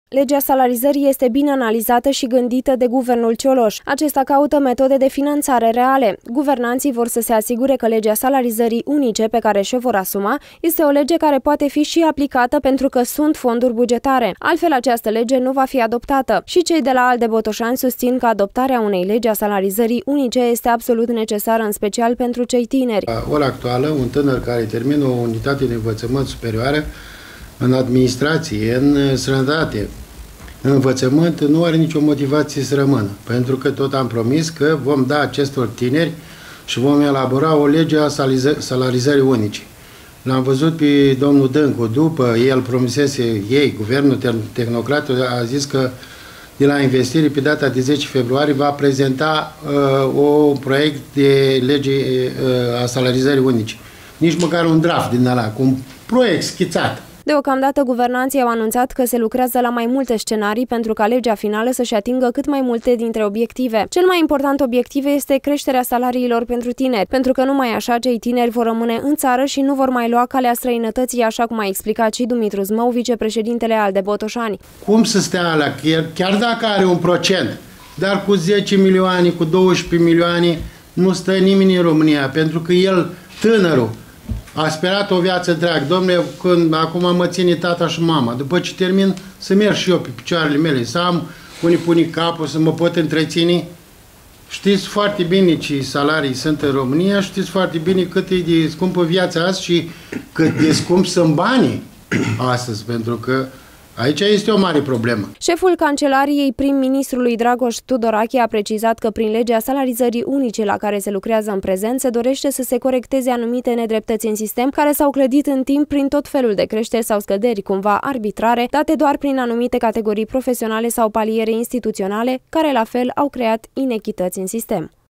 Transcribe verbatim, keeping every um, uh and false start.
Legea salarizării este bine analizată și gândită de guvernul Cioloș. Acesta caută metode de finanțare reale. Guvernanții vor să se asigure că legea salarizării unice pe care și-o vor asuma este o lege care poate fi și aplicată pentru că sunt fonduri bugetare. Altfel, această lege nu va fi adoptată. Și cei de la ALDE Botoșani susțin că adoptarea unei legi a salarizării unice este absolut necesară, în special pentru cei tineri. La ora actuală, un tânăr care termină o unitate de învățământ superioară în administrație, în sănătate, în învățământ, nu are nicio motivație să rămână. Pentru că tot am promis că vom da acestor tineri și vom elabora o lege a salarizării unice. L-am văzut pe domnul Dâncu, după el promisese ei, guvernul tehnocrat a zis că de la investirii pe data de zece februarie va prezenta uh, un proiect de lege uh, a salarizării unice. Nici măcar un draft din ăla, cu un proiect schițat. Deocamdată, guvernanții au anunțat că se lucrează la mai multe scenarii pentru ca legea finală să-și atingă cât mai multe dintre obiective. Cel mai important obiectiv este creșterea salariilor pentru tineri, pentru că numai așa cei tineri vor rămâne în țară și nu vor mai lua calea străinătății, așa cum a explicat și Dumitru Zmău, vicepreședintele ALDE Botoșani. Cum să stea alea? Chiar dacă are un procent, dar cu zece milioane, cu douăsprezece milioane, nu stă nimeni în România, pentru că el, tânărul, a sperat o viață întreagă. Dom'le, când acum mă ține tata și mama, după ce termin să merg și eu pe picioarele mele, să am unii puni capul, să mă pot întreține. Știți foarte bine ce salarii sunt în România, știți foarte bine cât e de scumpă viața azi și cât de scump sunt banii astăzi, pentru că aici este o mare problemă. Șeful Cancelariei prim-ministrului Dragoș Tudorache a precizat că prin legea salarizării unice la care se lucrează în prezent se dorește să se corecteze anumite nedreptăți în sistem care s-au clădit în timp prin tot felul de creșteri sau scăderi cumva arbitrare, date doar prin anumite categorii profesionale sau paliere instituționale, care la fel au creat inechități în sistem.